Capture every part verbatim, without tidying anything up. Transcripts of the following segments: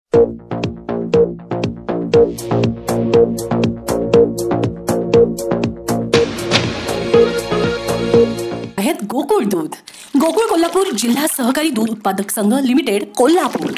आहेत गोकुळ दूध. गोकुळ कोल्हापूर जिल्हा सहकारी दूध उत्पादक संघ लिमिटेड कोल्हापूर.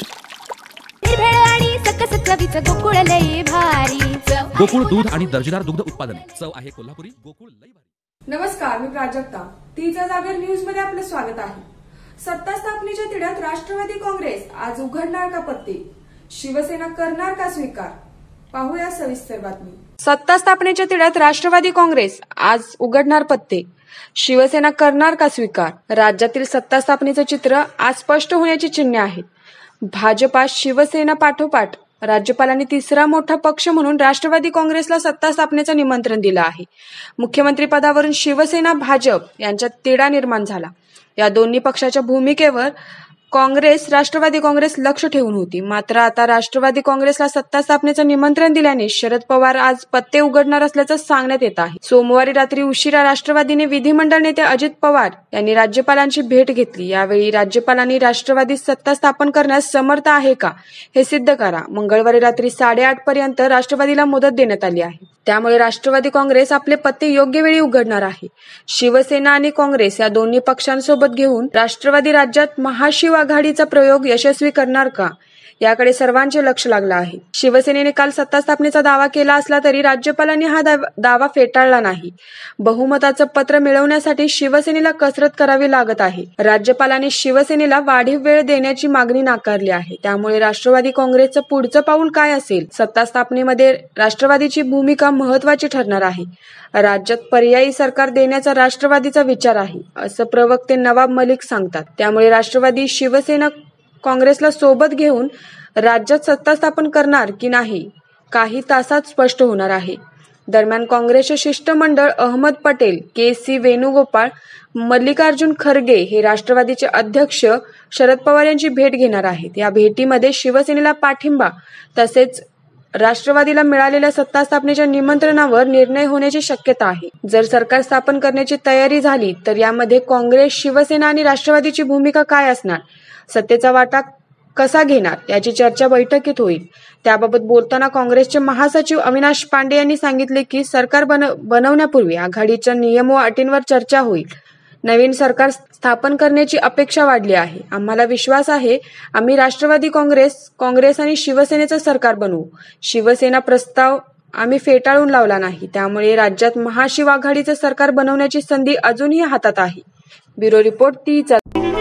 गोकुळ दूध आणि दर्जेदार दुग्ध उत्पादन. चव आहे कोल्हापुरी. गोकुळ लई भारी. नमस्कार, मी प्राजक्ता. तीचा जागर न्यूज मध्ये आपलं स्वागत आहे. सत्ता स्थापनेच्या तिढ्यात राष्ट्रवादी काँग्रेस आज उघडणार का पत्ते? शिवसेना करणार का स्वीकार? पाहूया सविस्तर बातमी. सत्ता स्थापनेच्या तिढ्यात राष्ट्रवादी काँग्रेस आज उघडणार पत्ते. शिवसेना करणार का स्वीकार? राज्यातील सत्ता स्थापनेचं चित्र आज स्पष्ट होण्याची चिन्हे आहेत. भाजपा शिवसेना पाठोपाठ राज्यपालांनी तिसरा मोठा पक्ष म्हणून राष्ट्रवादी काँग्रेसला सत्ता स्थापनेचं निमंत्रण दिलं आहे. मुख्यमंत्री पदावरून शिवसेना भाजप यांच्यात तिढा निर्माण झाला. या दोन्ही पक्षाच्या भूमिकेवर काँग्रेस राष्ट्रवादी काँग्रेस लक्ष ठेवून होती. मात्र आता राष्ट्रवादी काँग्रेसला सत्ता स्थापनेचं निमंत्रण दिल्याने शरद पवार आज पत्ते उघडणार असल्याचं सांगण्यात येत आहे. सोमवारी रात्री उशिरा राष्ट्रवादीने विधिमंडळ नेते अजित पवार यांनी राज्यपालांची भेट घेतली. यावेळी राज्यपालांनी राष्ट्रवादी सत्ता स्थापन करण्यास समर्थ आहे का हे सिद्ध करा. मंगळवारी रात्री साडेआठ पर्यंत राष्ट्रवादीला मुदत देण्यात आली आहे. त्यामुळे राष्ट्रवादी काँग्रेस आपले पत्ते योग्य वेळी उघडणार आहे. शिवसेना आणि काँग्रेस या दोन्ही पक्षांसोबत घेऊन राष्ट्रवादी राज्यात महाशिव आघाडीचा प्रयोग यशस्वी करणार का याकडे सर्वांचे लक्ष लागलं आहे. शिवसेनेने काल सत्ता स्थापनेचा दावा केला असला तरी राज्यपालांनी हा दावा फेटाळला नाही. बहुमताचं पत्र मिळवण्यासाठी शिवसेनेला कसरत करावी लागत आहे. राज्यपालांनी शिवसेनेला वाढीव वेळ देण्याची मागणी नाकारली आहे. त्यामुळे राष्ट्रवादी काँग्रेसचं पुढचं पाऊल काय असेल? सत्ता स्थापनेमध्ये राष्ट्रवादीची भूमिका महत्वाची ठरणार आहे. राज्यात पर्यायी सरकार देण्याचा राष्ट्रवादीचा विचार आहे, असं प्रवक्ते नवाब मलिक सांगतात. त्यामुळे राष्ट्रवादी शिवसेना काँग्रेसला सोबत घेऊन राज्यात सत्ता स्थापन करणार की नाही काही तासात स्पष्ट होणार आहे. दरम्यान काँग्रेसचे शिष्टमंडळ अहमद पटेल, के सी वेणुगोपाळ, मल्लिकार्जुन खरगे हे राष्ट्रवादीचे अध्यक्ष शरद पवार यांची भेट घेणार आहेत. या भेटीमध्ये शिवसेनेला पाठिंबा तसेच राष्ट्रवादीला मिळालेल्या सत्ता स्थापनेच्या निमंत्रणावर निर्णय होण्याची शक्यता आहे. जर सरकार स्थापन करण्याची तयारी झाली तर यामध्ये काँग्रेस, शिवसेना आणि राष्ट्रवादीची भूमिका काय असणार, सत्तेचा वाटा कसा घेणार याची चर्चा बैठकीत होईल. त्याबाबत बोलताना काँग्रेसचे महासचिव अविनाश पांडे यांनी सांगितले की सरकार बन बनवण्यापूर्वी आघाडीच्या नियम व अटींवर चर्चा होईल. नवीन सरकार स्थापन करण्याची अपेक्षा वाढली आहे. आम्हाला विश्वास आहे आम्ही राष्ट्रवादी काँग्रेस काँग्रेस आणि शिवसेनेचं सरकार बनवू. शिवसेना प्रस्ताव आम्ही फेटाळून लावला नाही. त्यामुळे राज्यात महाशिव आघाडीचं सरकार बनवण्याची संधी अजूनही हातात आहे. ब्युरो रिपोर्ट तीचा